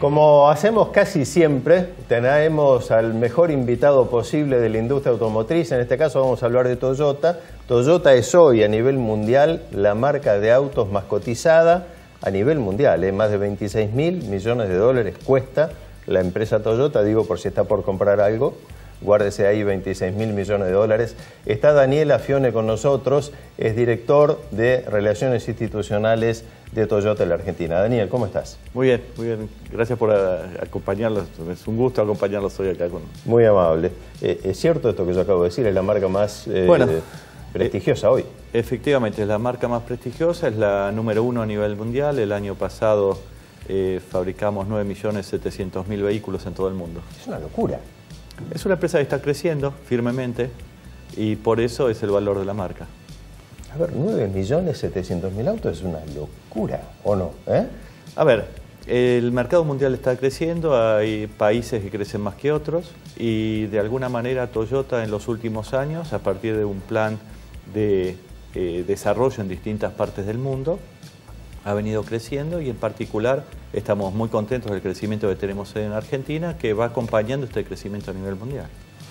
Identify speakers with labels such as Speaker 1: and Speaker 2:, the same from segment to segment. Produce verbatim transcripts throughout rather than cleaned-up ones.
Speaker 1: Como hacemos casi siempre, tenemos al mejor invitado posible de la industria automotriz. En este caso vamos a hablar de Toyota. Toyota es hoy a nivel mundial la marca de autos más cotizada a nivel mundial. ¿eh? Más de veintiséis mil millones de dólares cuesta la empresa Toyota, digo por si está por comprar algo. Guárdese ahí, veintiséis mil millones de dólares. Está Daniel Affione con nosotros, es director de Relaciones Institucionales de Toyota en la Argentina. Daniel, ¿cómo estás?
Speaker 2: Muy bien, muy bien. Gracias por acompañarlos. Es un gusto acompañarlos hoy acá. Con...
Speaker 1: Muy amable. Eh, ¿Es cierto esto que yo acabo de decir? Es la marca más eh,
Speaker 2: bueno,
Speaker 1: prestigiosa
Speaker 2: eh,
Speaker 1: hoy.
Speaker 2: Efectivamente, es la marca más prestigiosa, es la número uno a nivel mundial. El año pasado eh, fabricamos nueve millones setecientos mil vehículos en todo el mundo.
Speaker 1: Es una locura.
Speaker 2: Es una empresa que está creciendo firmemente y por eso es el valor de la marca.
Speaker 1: A ver, nueve millones setecientos mil autos es una locura, ¿o no? ¿Eh?
Speaker 2: A ver, el mercado mundial está creciendo, hay países que crecen más que otros y de alguna manera Toyota en los últimos años, a partir de un plan de eh, desarrollo en distintas partes del mundo, ha venido creciendo y en particular estamos muy contentos del crecimiento que tenemos en Argentina, que va acompañando este crecimiento a nivel mundial.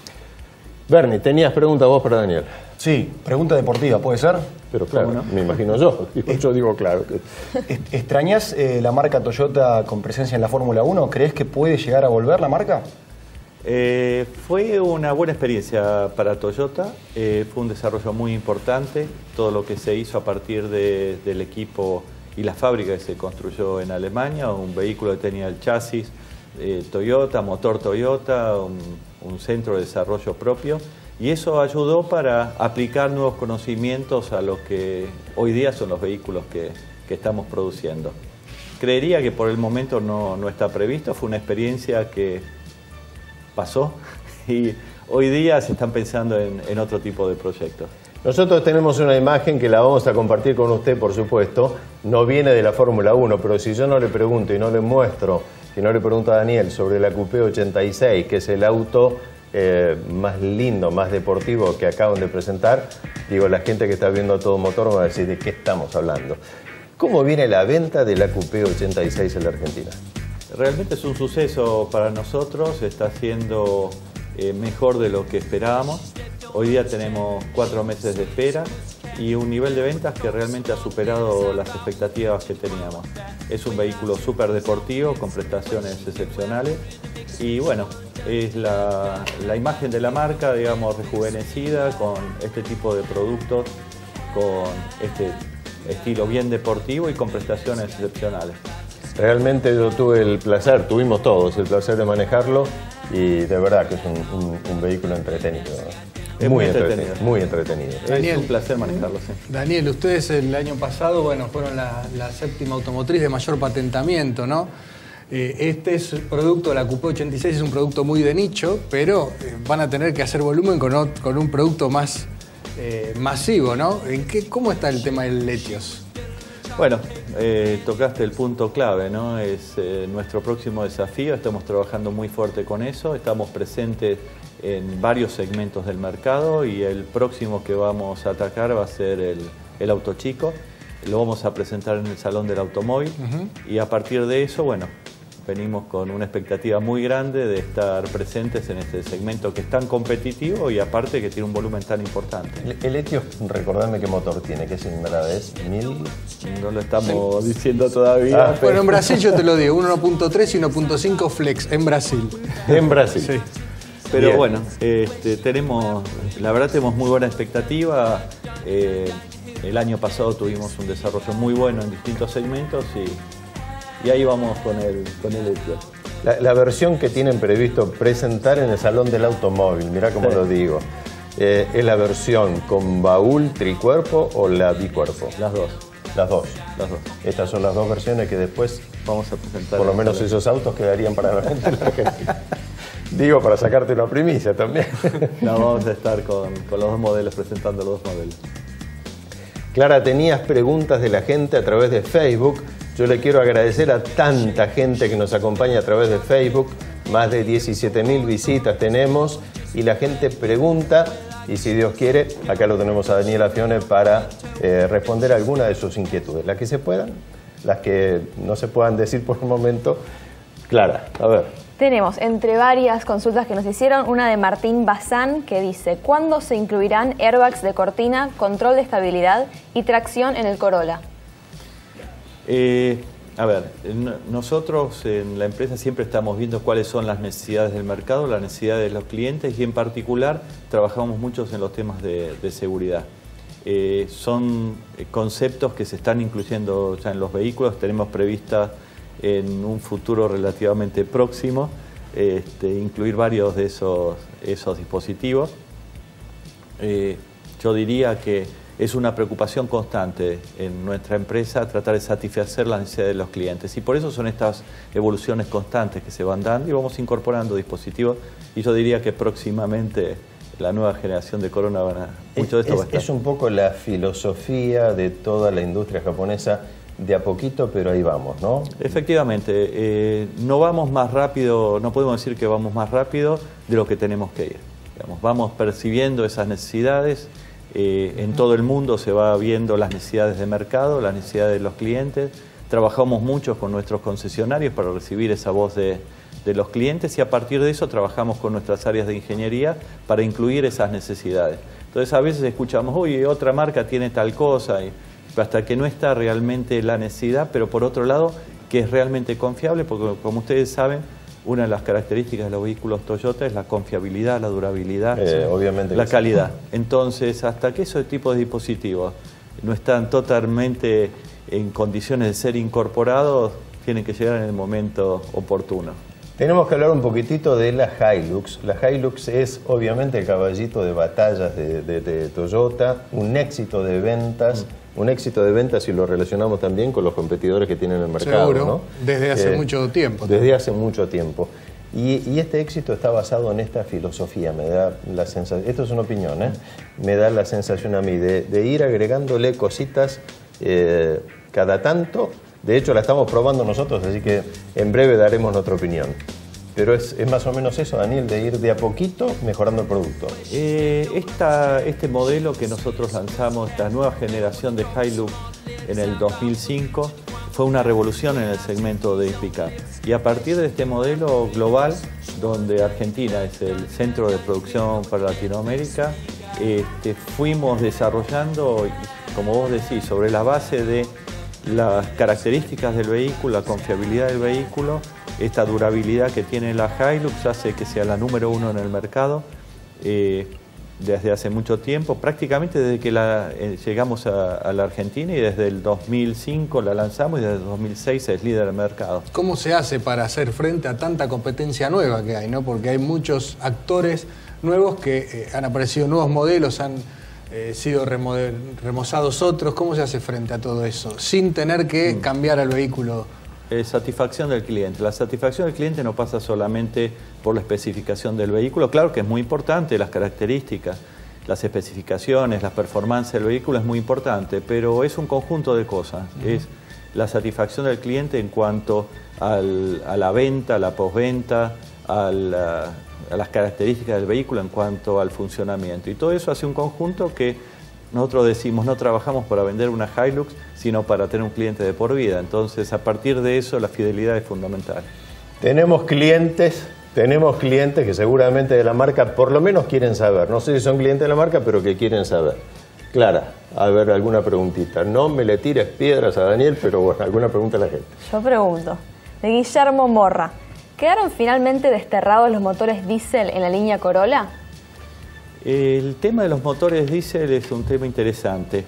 Speaker 1: Bernie, tenías pregunta vos para Daniel.
Speaker 3: Sí, pregunta deportiva, ¿puede ser?
Speaker 1: Pero claro,
Speaker 2: no?
Speaker 1: me imagino yo. Yo digo claro.
Speaker 3: ¿Extrañas eh, la marca Toyota con presencia en la Fórmula uno? ¿Crees que puede llegar a volver la marca?
Speaker 2: Eh, fue una buena experiencia para Toyota, eh, fue un desarrollo muy importante, todo lo que se hizo a partir de, del equipo y la fábrica que se construyó en Alemania, un vehículo que tenía el chasis eh, Toyota, motor Toyota, un, un centro de desarrollo propio, y eso ayudó para aplicar nuevos conocimientos a lo que hoy día son los vehículos que, que estamos produciendo. Creería que por el momento no, no está previsto, fue una experiencia que pasó y hoy día se están pensando en, en otro tipo de proyectos.
Speaker 1: Nosotros tenemos una imagen que la vamos a compartir con usted, por supuesto. No viene de la Fórmula uno, pero si yo no le pregunto y no le muestro, si no le pregunto a Daniel sobre la Coupé ochenta y seis, que es el auto eh, más lindo, más deportivo que acaban de presentar, digo, la gente que está viendo Todo Motor va a decir de qué estamos hablando. ¿Cómo viene la venta de la Coupé ochenta y seis en la Argentina?
Speaker 2: Realmente es un suceso para nosotros, está siendo eh, mejor de lo que esperábamos. Hoy día tenemos cuatro meses de espera y un nivel de ventas que realmente ha superado las expectativas que teníamos. Es un vehículo súper deportivo con prestaciones excepcionales y bueno, es la, la imagen de la marca, digamos, rejuvenecida con este tipo de productos, con este estilo bien deportivo y con prestaciones excepcionales.
Speaker 1: Realmente yo tuve el placer, tuvimos todos el placer de manejarlo y de verdad que es un, un, un vehículo entretenido.
Speaker 2: Es muy, muy entretenido. entretenido.
Speaker 1: Muy entretenido.
Speaker 2: Daniel, es un placer manejarlo, sí.
Speaker 4: Daniel, ustedes el año pasado, bueno, fueron la, la séptima automotriz de mayor patentamiento, ¿no? Eh, este es producto de la Coupé ochenta y seis, es un producto muy de nicho, pero eh, van a tener que hacer volumen con, con un producto más eh, masivo, ¿no? ¿En qué, ¿Cómo está el tema del Etios?
Speaker 2: Bueno, eh, tocaste el punto clave, ¿no? Es eh, nuestro próximo desafío, estamos trabajando muy fuerte con eso, estamos presentes en varios segmentos del mercado y el próximo que vamos a atacar va a ser el, el auto chico, lo vamos a presentar en el Salón del Automóvil uh-huh. y a partir de eso, bueno, venimos con una expectativa muy grande de estar presentes en este segmento que es tan competitivo y aparte que tiene un volumen tan importante.
Speaker 1: El, el Etios, recordame qué motor tiene, qué cilindrada es, mil...
Speaker 2: No lo estamos sí. diciendo todavía.
Speaker 4: Ah, bueno, en Brasil yo te lo digo, uno punto tres y uno punto cinco flex, en Brasil.
Speaker 1: En Brasil.
Speaker 4: Sí.
Speaker 2: Pero
Speaker 1: Bien.
Speaker 2: bueno, este, tenemos, la verdad tenemos muy buena expectativa. Eh, el año pasado tuvimos un desarrollo muy bueno en distintos segmentos y, y ahí vamos con el, con el Etios.
Speaker 1: La, la versión que tienen previsto presentar en el Salón del Automóvil, mirá cómo sí. lo digo, eh, ¿es la versión con baúl tricuerpo o la bicuerpo?
Speaker 2: Las dos.
Speaker 1: Las dos.
Speaker 2: Las dos.
Speaker 1: Estas son las dos versiones que después
Speaker 2: vamos a presentar.
Speaker 1: Por lo menos esos autos quedarían para la venta en la Argentina. Digo, para sacarte una primicia también.
Speaker 2: No, vamos a estar con, con los dos modelos, presentando los dos modelos.
Speaker 1: Clara, tenías preguntas de la gente a través de Facebook. Yo le quiero agradecer a tanta gente que nos acompaña a través de Facebook. Más de diecisiete mil visitas tenemos y la gente pregunta y si Dios quiere, acá lo tenemos a Daniel Affione para eh, responder alguna de sus inquietudes. Las que se puedan, las que no se puedan decir por un momento, Clara, a ver.
Speaker 5: Tenemos entre varias consultas que nos hicieron, una de Martín Bazán que dice: ¿cuándo se incluirán airbags de cortina, control de estabilidad y tracción en el Corolla?
Speaker 2: Eh, a ver, nosotros en la empresa siempre estamos viendo cuáles son las necesidades del mercado, las necesidades de los clientes, y en particular trabajamos mucho en los temas de, de seguridad. Eh, son conceptos que se están incluyendo ya en los vehículos. Tenemos prevista en un futuro relativamente próximo este, incluir varios de esos, esos dispositivos. Eh, yo diría que es una preocupación constante en nuestra empresa tratar de satisfacer las necesidades de los clientes, y por eso son estas evoluciones constantes que se van dando y vamos incorporando dispositivos, y yo diría que próximamente la nueva generación de Corona van a, mucho de esto
Speaker 1: es,
Speaker 2: va a estar.
Speaker 1: Es un poco la filosofía de toda la industria japonesa, de a poquito, pero ahí vamos, ¿no?
Speaker 2: Efectivamente, eh, no vamos más rápido, no podemos decir que vamos más rápido de lo que tenemos que ir. Digamos, vamos percibiendo esas necesidades, eh, en todo el mundo se va viendo las necesidades de mercado, las necesidades de los clientes. Trabajamos mucho con nuestros concesionarios para recibir esa voz de, de los clientes, y a partir de eso trabajamos con nuestras áreas de ingeniería para incluir esas necesidades. Entonces a veces escuchamos, uy, otra marca tiene tal cosa, y hasta que no está realmente la necesidad, pero por otro lado que es realmente confiable, porque como ustedes saben, una de las características de los vehículos Toyota es la confiabilidad, la durabilidad,
Speaker 1: eh, obviamente
Speaker 2: la
Speaker 1: sí.
Speaker 2: calidad. Entonces, hasta que esos tipos de dispositivos no están totalmente en condiciones de ser incorporados, tienen que llegar en el momento oportuno.
Speaker 1: Tenemos que hablar un poquitito de la Hilux. La Hilux es obviamente el caballito de batallas de, de, de Toyota, un éxito de ventas, mm. un éxito de ventas si lo relacionamos también con los competidores que tienen en el mercado.
Speaker 4: Seguro,
Speaker 1: ¿no?
Speaker 4: desde hace
Speaker 1: eh,
Speaker 4: mucho tiempo.
Speaker 1: Desde también. hace mucho tiempo. Y, y este éxito está basado en esta filosofía, me da la sensación, esto es una opinión, ¿eh? me da la sensación a mí de, de ir agregándole cositas eh, cada tanto. De hecho, la estamos probando nosotros, así que en breve daremos nuestra opinión. Pero es, es más o menos eso, Daniel, de ir de a poquito mejorando el producto.
Speaker 2: Eh, esta, este modelo que nosotros lanzamos, esta nueva generación de Hilux en el dos mil cinco, fue una revolución en el segmento de pick-up. Y a partir de este modelo global, donde Argentina es el centro de producción para Latinoamérica, este, fuimos desarrollando, como vos decís, sobre la base de las características del vehículo, la confiabilidad del vehículo, esta durabilidad que tiene la Hilux hace que sea la número uno en el mercado eh, desde hace mucho tiempo, prácticamente desde que la, eh, llegamos a, a la Argentina, y desde el dos mil cinco la lanzamos y desde el dos mil seis es líder del mercado.
Speaker 4: ¿Cómo se hace para hacer frente a tanta competencia nueva que hay, ¿no? Porque hay muchos actores nuevos que eh, han aparecido nuevos modelos, han Eh, sido remozados otros. ¿Cómo se hace frente a todo eso sin tener que cambiar el vehículo?
Speaker 2: Eh, satisfacción del cliente. La satisfacción del cliente no pasa solamente por la especificación del vehículo, claro que es muy importante, las características, las especificaciones, las performances del vehículo es muy importante, pero es un conjunto de cosas. Uh-huh. Es la satisfacción del cliente en cuanto al, a la venta, a la postventa, a la a las características del vehículo en cuanto al funcionamiento. Y todo eso hace un conjunto que nosotros decimos, no trabajamos para vender una Hilux, sino para tener un cliente de por vida. Entonces, a partir de eso, la fidelidad es fundamental.
Speaker 1: Tenemos clientes, tenemos clientes que seguramente de la marca por lo menos quieren saber. No sé si son clientes de la marca, pero que quieren saber. Clara, a ver, alguna preguntita. No me le tires piedras a Daniel, pero bueno, alguna pregunta a la gente.
Speaker 5: Yo pregunto, de Guillermo Morra. ¿Quedaron finalmente desterrados los motores diésel en la línea Corolla?
Speaker 2: El tema de los motores diésel es un tema interesante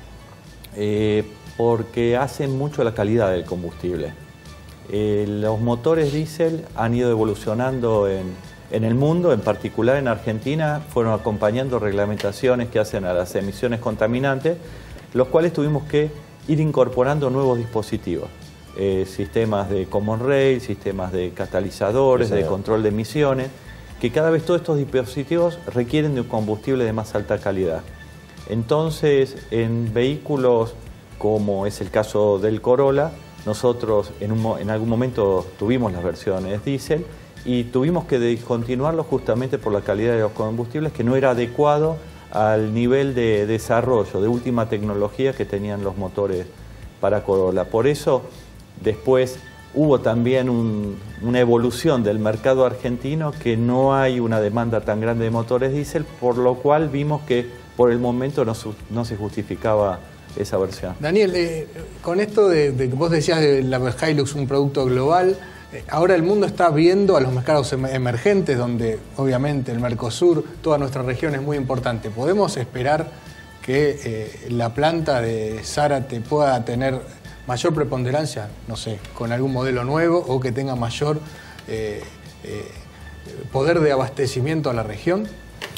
Speaker 2: eh, porque hacen mucho la calidad del combustible. Eh, los motores diésel han ido evolucionando en, en el mundo, en particular en Argentina, fueron acompañando reglamentaciones que hacen a las emisiones contaminantes, los cuales tuvimos que ir incorporando nuevos dispositivos. Eh, sistemas de common rail, sistemas de catalizadores, sí, de control de emisiones, que cada vez todos estos dispositivos requieren de un combustible de más alta calidad. Entonces, en vehículos como es el caso del Corolla, nosotros en, un, en algún momento tuvimos las versiones diésel y tuvimos que discontinuarlo justamente por la calidad de los combustibles, que no era adecuado al nivel de desarrollo, de última tecnología que tenían los motores para Corolla. Por eso, después, hubo también un, una evolución del mercado argentino, que no hay una demanda tan grande de motores diésel, por lo cual vimos que por el momento no, no se justificaba esa versión.
Speaker 4: Daniel, eh, con esto de, de que vos decías de la Hilux, un producto global, eh, ahora el mundo está viendo a los mercados emergentes, donde obviamente el Mercosur, toda nuestra región es muy importante. ¿Podemos esperar que eh, la planta de Zárate pueda tener mayor preponderancia, no sé, con algún modelo nuevo, o que tenga mayor eh, eh, poder de abastecimiento a la región?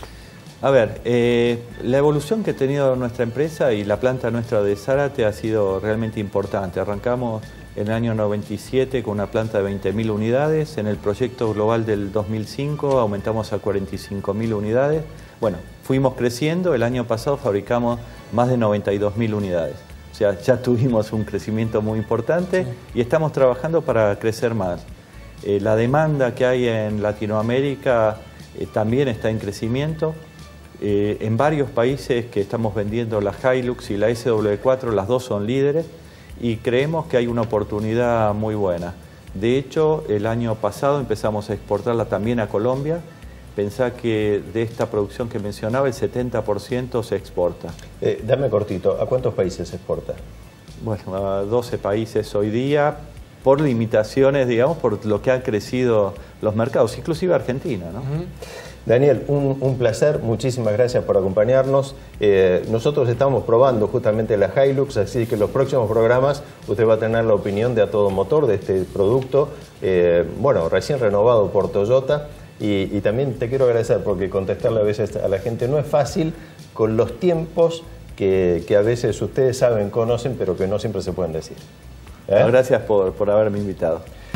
Speaker 2: A ver, eh, la evolución que ha tenido nuestra empresa y la planta nuestra de Zárate ha sido realmente importante. Arrancamos en el año noventa y siete con una planta de veinte mil unidades. En el proyecto global del dos mil cinco aumentamos a cuarenta y cinco mil unidades. Bueno, fuimos creciendo. El año pasado fabricamos más de noventa y dos mil unidades. O sea, ya tuvimos un crecimiento muy importante, sí, y estamos trabajando para crecer más. Eh, la demanda que hay en Latinoamérica eh, también está en crecimiento. Eh, en varios países que estamos vendiendo la Hilux y la S W cuatro, las dos son líderes, y creemos que hay una oportunidad muy buena. De hecho, el año pasado empezamos a exportarla también a Colombia. Pensá que de esta producción que mencionaba, el setenta por ciento se exporta.
Speaker 1: Eh, dame cortito, ¿a cuántos países se exporta?
Speaker 2: Bueno, a doce países hoy día, por limitaciones, digamos, por lo que han crecido los mercados, inclusive Argentina, ¿no? Uh-huh.
Speaker 1: Daniel, un, un placer, muchísimas gracias por acompañarnos. Eh, nosotros estamos probando justamente la Hilux, así que en los próximos programas usted va a tener la opinión de A Todo Motor de este producto, eh, bueno, recién renovado por Toyota. Y, y también te quiero agradecer porque contestarle a veces a la gente no es fácil con los tiempos que, que a veces ustedes saben, conocen, pero que no siempre se pueden decir.
Speaker 2: ¿Eh? No, gracias por, por haberme invitado.